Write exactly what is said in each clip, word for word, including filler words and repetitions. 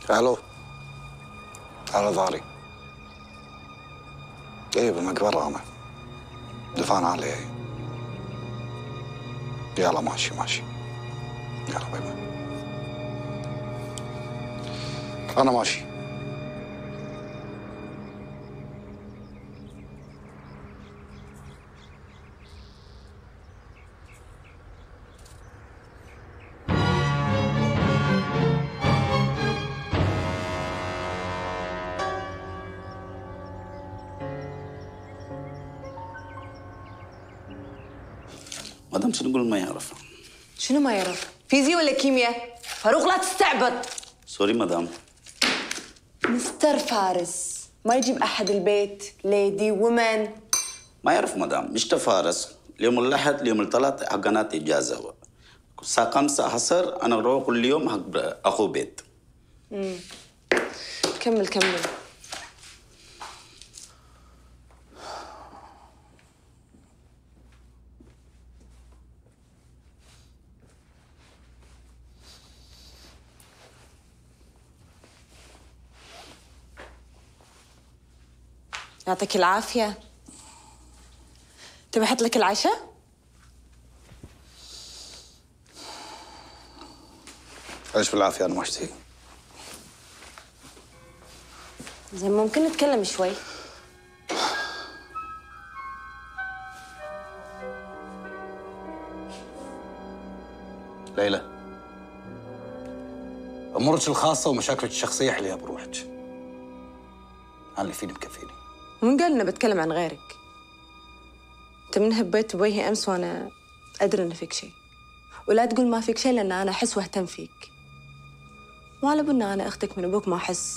الو. على ظهري. ايه بالمقبرة انا. دفعنا عليه. يلا ماشي ماشي. يلا باي باي. انا ماشي. مدام شنو نقول ما يعرف؟ شنو ما يعرف؟ فيزياء ولا كيمياء؟ فاروق لا تستعبط. سوري مدام. مستر فارس ما يجيب احد البيت، ليدي ومن. ما يعرف مدام، مش فارس. اليوم الأحد اليوم الثلاث حقنات إجازة. الساعة خمسة حصر أنا أروح كل يوم حق أخو بيت. امم كمل كمل. يعطيك العافية. تبي أحط لك العشاء؟ عيش بالعافية أنا ما أشتهي. زين ممكن نتكلم شوي؟ ليلى، أمورك الخاصة ومشاكلك الشخصية حليها بروحك. أنا اللي فيني مكفيني. ومن قال إنه بتكلم عن غيرك؟ أنت من هبيت بوجهي أمس وأنا أدري إن فيك شيء. ولا تقول ما فيك شيء لأن أنا أحس واهتم فيك. مو على بنا أنا أختك من أبوك ما أحس.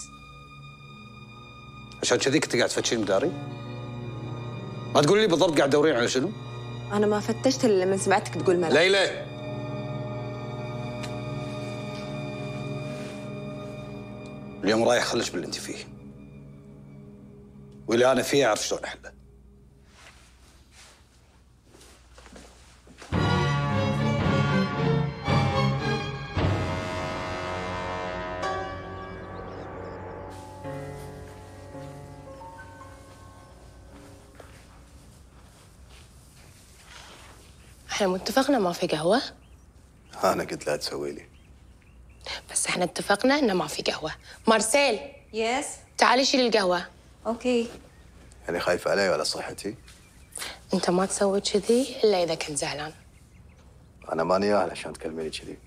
عشان كذي كنت قاعد تفتشين مداري؟ ما تقولي لي بالضبط قاعد تدورين على شنو؟ أنا ما فتشت إلا لما سمعتك تقول ملك. ليلى، اليوم رايح خلش باللي أنت فيه. واللي أنا فيه أعرف شلون أحله. احنا متفقنا ما في قهوة؟ أنا قلت لا تسوي لي. بس احنا اتفقنا إنه ما في قهوة. مارسيل. يس. تعالي شيلي القهوة. أوكي. يعني خايفة علي ولا صحتي؟ أنت ما تسوي كذي إلا إذا كنت زعلان. أنا ماني أهل عشان تكلميني كذي.